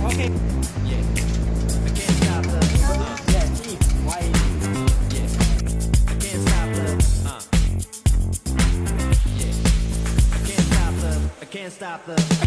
Okay. Yeah. I can't stop the. Yeah, G. Why? Yeah. I can't stop the. Yeah. I can't stop the. I can't stop the.